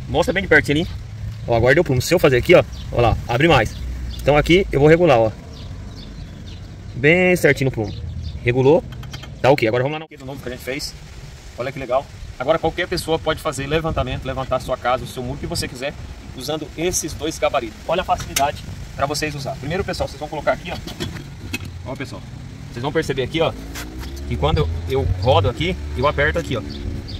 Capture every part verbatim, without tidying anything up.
mostra bem de pertinho ali. Ó, agora deu plumo. Se eu fazer aqui, ó, ó lá, abre mais. Então aqui eu vou regular, ó. Bem certinho no plumo. Regulou. Tá ok. Agora vamos lá no novo que a gente fez. Olha que legal. Agora qualquer pessoa pode fazer levantamento, levantar a sua casa, o seu muro que você quiser, usando esses dois gabaritos. Olha a facilidade para vocês usar. Primeiro, pessoal, vocês vão colocar aqui, ó. Ó, pessoal. Vocês vão perceber aqui, ó, que quando eu, eu rodo aqui, eu aperto aqui, ó.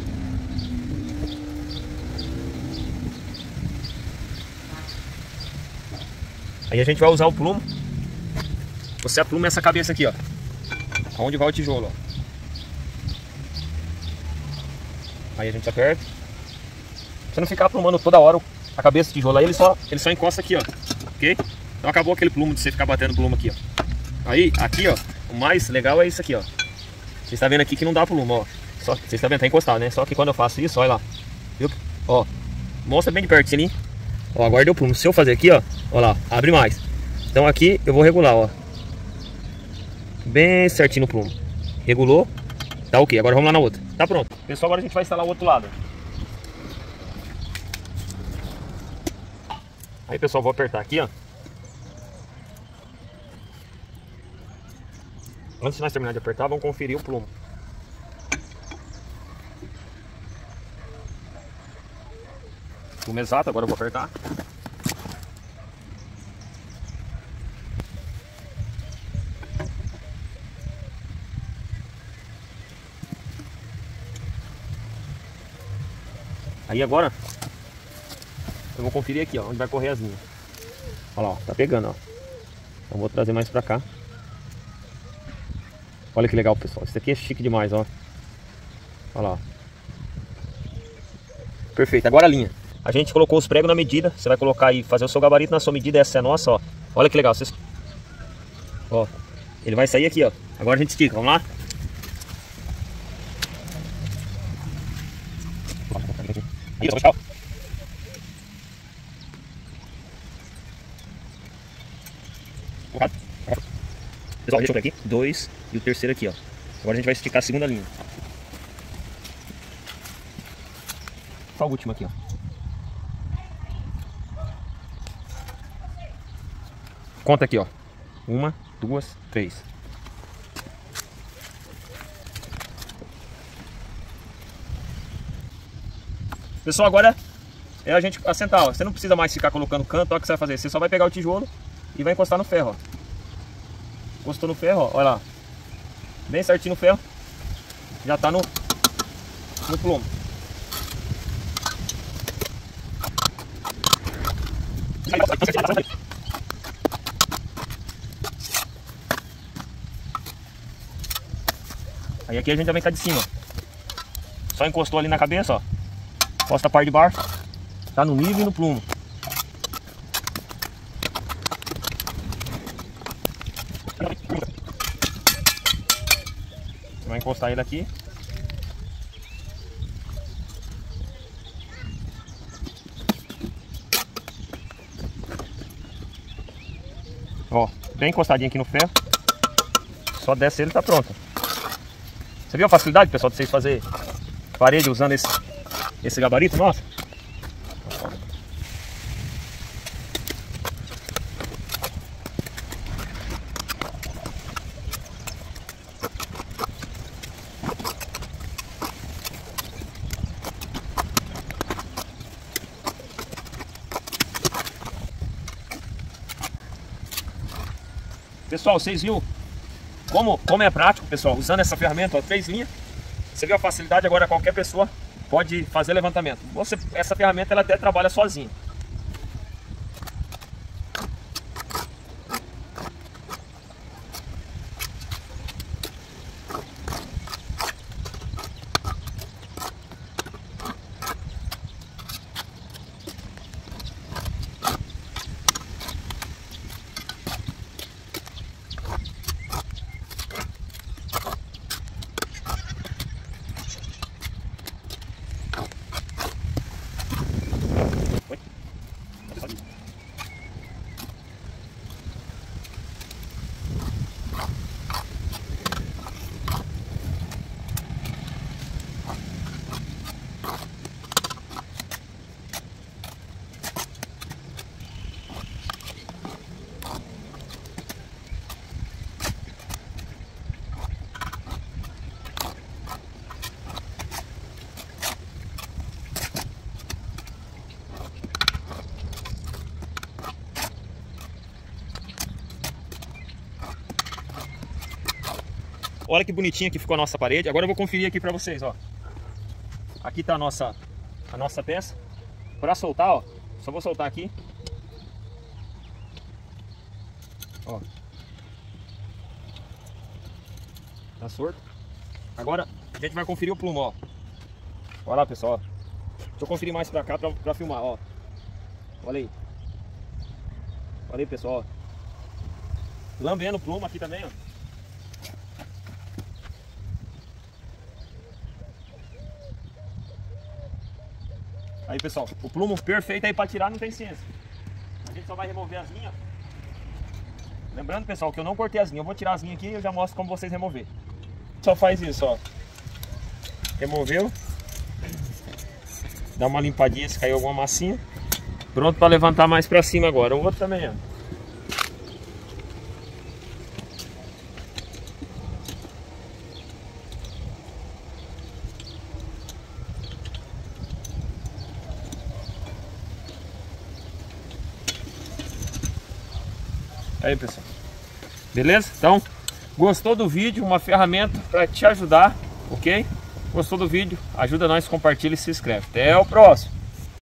Aí a gente vai usar o plumo. Você apluma essa cabeça aqui, ó. Aonde vai o tijolo, ó. Aí a gente aperta. Pra você não ficar aplumando toda hora a cabeça do tijolo. Aí ele só, ele só encosta aqui, ó. Ok? Então acabou aquele plumo de você ficar batendo plumo aqui, ó. Aí, aqui, ó. O mais legal é isso aqui, ó. Você está vendo aqui que não dá plumo, ó. Só, você está vendo, tá encostado, né? Só que quando eu faço isso, olha lá. Viu? Ó. Mostra bem de pertinho ali. Ó, agora deu plumo. Se eu fazer aqui, ó. Ó lá, abre mais. Então aqui eu vou regular, ó. Bem certinho no plumo. Regulou. Tá ok. Agora vamos lá na outra. Tá pronto. Pessoal, agora a gente vai instalar o outro lado. Aí, pessoal, vou apertar aqui, ó. Antes de nós terminar de apertar, vamos conferir o plumo. Plumo exato, agora eu vou apertar. Aí agora eu vou conferir aqui, ó, onde vai correr as linhas. Olha lá, ó, tá pegando, ó. Então vou trazer mais pra cá. Olha que legal, pessoal. Isso aqui é chique demais, ó. Olha lá. Perfeito. Agora a linha. A gente colocou os pregos na medida. Você vai colocar aí, fazer o seu gabarito na sua medida. Essa é a nossa, ó. Olha que legal. Vocês... Ó. Ele vai sair aqui, ó. Agora a gente estica. Vamos lá? Isso, pessoal. Pessoal, deixa eu ver aqui. Dois e o terceiro aqui, ó. Agora a gente vai esticar a segunda linha. Só o último aqui, ó. Conta aqui, ó. Uma, duas, três. Pessoal, agora é a gente assentar, ó. Você não precisa mais ficar colocando canto, ó, o que você vai fazer. Você só vai pegar o tijolo e vai encostar no ferro, ó. Encostou no ferro, ó, olha lá. Bem certinho no ferro. Já tá no, no plumo. Aí aqui a gente já vem cá de cima. Só encostou ali na cabeça, ó. Encosta a parte de baixo. Tá no nível e no plumo. Vai encostar ele aqui. Ó, bem encostadinho aqui no ferro. Só desce ele e tá pronto. Você viu a facilidade, pessoal, de vocês fazerem parede usando esse, esse gabarito? Nossa. Pessoal, vocês viram como, como é prático, pessoal, usando essa ferramenta, ó, três linhas. Você viu a facilidade, agora qualquer pessoa pode fazer levantamento. Você, essa ferramenta ela até trabalha sozinha. olha que bonitinha que ficou a nossa parede. Agora eu vou conferir aqui pra vocês, ó. Aqui tá a nossa, a nossa peça. Pra soltar, ó, só vou soltar aqui. Ó. Tá solto. Agora a gente vai conferir o plumo, ó. Olha lá, pessoal. Deixa eu conferir mais pra cá pra, pra filmar, ó. Olha aí. Olha aí, pessoal. Lambendo o plumo aqui também, ó. Aí, pessoal, o plumo perfeito aí pra tirar não tem ciência. A gente só vai remover as linhas. Lembrando, pessoal, que eu não cortei as linhas. Eu vou tirar as linhas aqui e eu já mostro como vocês remover. Só faz isso, ó. Removeu. Dá uma limpadinha se caiu alguma massinha. Pronto para levantar mais para cima agora. O outro também, ó. Aí, pessoal. Beleza? Então, gostou do vídeo? Uma ferramenta para te ajudar, ok? Gostou do vídeo? Ajuda nós, compartilha e se inscreve. Até o próximo!